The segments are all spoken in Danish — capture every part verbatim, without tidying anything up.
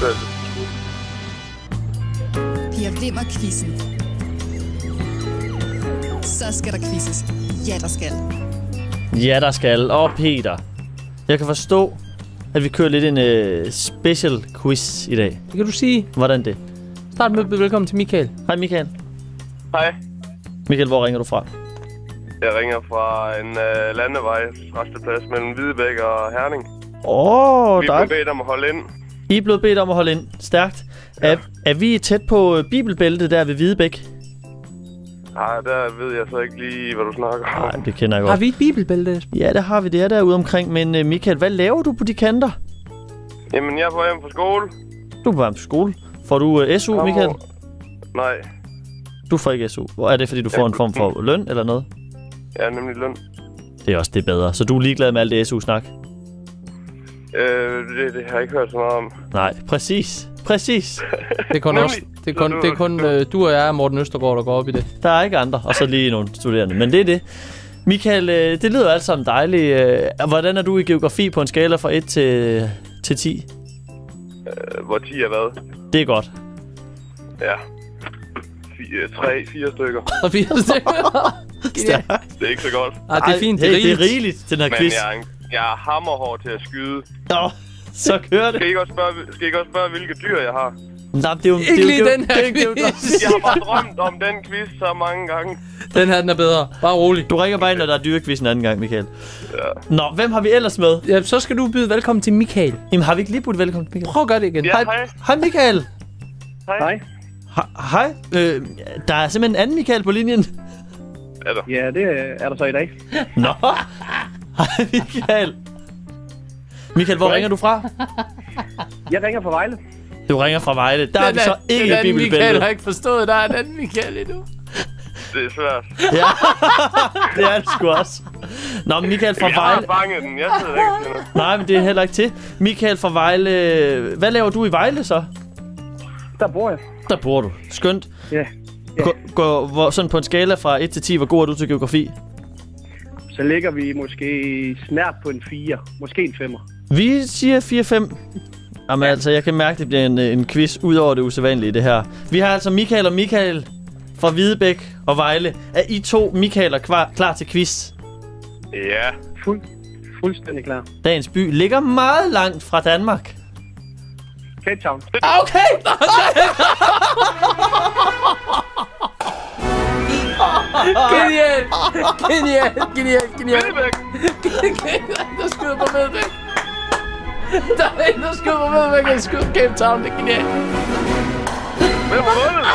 Modtagelse. Pia Wimmer-quizzen. Så skal der quizzes. Ja, der skal. Ja, der skal. Og Peter, jeg kan forstå, at vi kører lidt en uh, special quiz i dag. Det kan du sige. Hvordan det? Start med at byde velkommen til Michael. Hej Michael. Hej. Michael, hvor ringer du fra? Jeg ringer fra en uh, landevej, resteplads mellem Hvidebæk og Herning. Åh, oh, Vi der er er... blevet bedt om at holde ind. I er blevet bedt om at holde ind. Stærkt. Ja. Er, er vi tæt på bibelbæltet der ved Hvidebæk? Nej, der ved jeg så ikke lige, hvad du snakker om. Nej, det kender jeg godt. Har vi et bibelbælte? Ja, det har vi. Det er derude omkring. Men uh, Michael, hvad laver du på de kanter? Jamen, jeg er på hjem fra skole. Du er på på skole. Får du uh, S U, Kom Michael? over. Nej. Du får ikke S U. Hvor er det, fordi du får ja, en form for løn eller noget? Ja, nemlig løn. Det er også det bedre. Så du er ligeglad med alt det S U-snak? Øh, det, det har jeg ikke hørt så meget om. Nej, præcis. Præcis. Det er kun, også, det er kun, det er kun øh, du og jeg og Morten Østergaard, der går op i det. Der er ikke andre. Og så lige nogle studerende. Men det er det. Michael, øh, det lyder alt sammen dejligt. Øh, hvordan er du i geografi på en skala fra et til, til ti? Øh, hvor ti er hvad? Det er godt. Ja. Fire, tre, fire stykker. Og fire stykker. Stærkt. Det er ikke så godt. Ah, det er fint. Hey, Det er rigeligt. det er rigeligt, den her Men quiz. jeg er, en, jeg er hammerhård til at skyde. Nå, så kører det. Skal I ikke også spørge, skal I ikke også spørge hvilke dyr jeg har? Nej, det er jo... Ikke det er jo, lige det er jo- den her det er jo- det er jo- quiz. Jeg har bare drømt om den quiz så mange gange. Den her, den er bedre. Bare rolig. Du ringer bare ind, når der er dyrequiz en anden gang, Michael. Ja. Nå, hvem har vi ellers med? Ja, så skal du byde velkommen til Michael. Jamen, har vi ikke lige budt velkommen til Michael? Prøv at gøre det igen. Ja, hej. Hej, Michael. Hej. He- Hej. Øh, der er simpelthen en anden Michael på linjen. Er der? Ja, det er der så i dag. Nå. Hej, Michael. Michael, hvor ringer du fra? Jeg ringer fra Vejle. Du ringer fra Vejle. Der er vi Den så den ikke i anden Michael bibelbæltet. har ikke forstået, der er en anden Michael endnu. Det er svært. Ja, det er det sgu også. Nå, Michael fra Jeg har Vejle. fanget den. Jeg sidder ikke til noget. Nej, men det er heller ikke til. Michael fra Vejle. Hvad laver du i Vejle så? Der bor jeg. Der bor du. Skønt. Ja. Ja. Gå, gå, hvor, sådan på en skala fra et til ti, hvor god er du til geografi? Så ligger vi måske snart på en fire. Måske en femmer. Vi siger fire fem. Jamen altså, jeg kan mærke, det bliver en, en quiz ud over det usædvanlige, det her. Vi har altså Michael og Michael fra Hvidebæk og Vejle. Er I to Michaeler klar, klar til quiz? Ja. Fuld, fuldstændig klar. Dagens by ligger meget langt fra Danmark. Cape Town. Okay! Genial! Genial! Genial! Genial! Hvidebæk. Der skyder på Vedbæk. Der er en, der skyder på Vedbæk, og skyder Cape Town. Det er genialt. Hvem har vundet?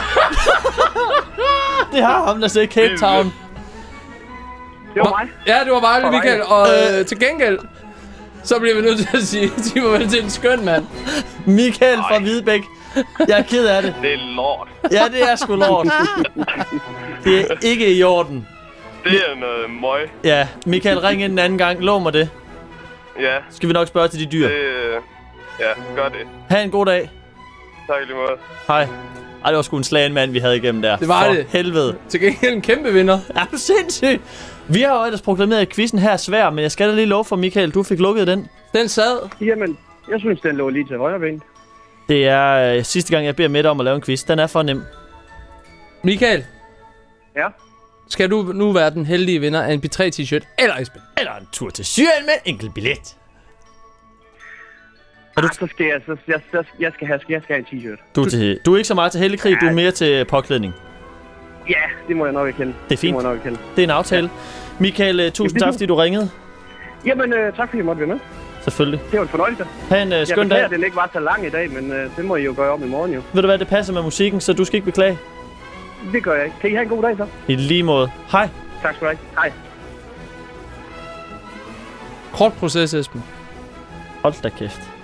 Det har ham, der siger Cape Town. Det var mig. Ja, det var Vejle, Fra Vejle. Michael. Og øh, til gengæld, så bliver vi nødt til at sige, sig mig vel til en skøn mand. Michael fra Hvidebæk. Jeg er ked af det. Det er lort. Ja, det er sgu lort. Det er ikke i orden. Det er noget møg. Ja, Michael, ring ind en anden gang. Lov mig det. Ja. Skal vi nok spørge til de dyr. Det, øh, ja, gør det. Ha' en god dag. Tak i lige måde. Hej. Ej, det var sgu en slagen mand, vi havde igennem der. Det var For det. helvede. Til gengæld en kæmpe vinder. Er du sindssyg? Vi har jo ellers proklameret, at quizzen her er svær, men jeg skal da lige love for, Michael, du fik lukket den. Den sad. Jamen, jeg synes, den lå lige til højre ben. Det er øh, sidste gang, jeg beder Mette om at lave en quiz. Den er for nem. Michael, Ja. skal du nu være den heldige vinder af en B tre t-shirt eller Esben? Eller en tur til Syrien med en enkelt billet. Er du, Ah, så skal jeg, så, jeg, så, jeg, skal have, jeg skal have en t-shirt. du, er til, du er ikke så meget til hellig krig, du er mere til påklædning. Ja, det må jeg nok erkende. Det er fint. Det må jeg nok erkende. Det er en aftale. Ja. Michael, uh, tusind tak, fordi du ringede. Jamen, øh, tak fordi jeg måtte være med. Selvfølgelig. Det var en fornøjelse. Ha' en uh, Jeg skøn beklager, dag. at den ikke var så lang i dag, men øh, det må I jo gøre om i morgen jo. Ved du hvad, det passer med musikken, så du skal ikke beklage. Det gør jeg ikke. Kan I have en god dag så? I lige måde. Hej. Tak skal du have. Hej. Kort proces, Esben. Hold da kæft.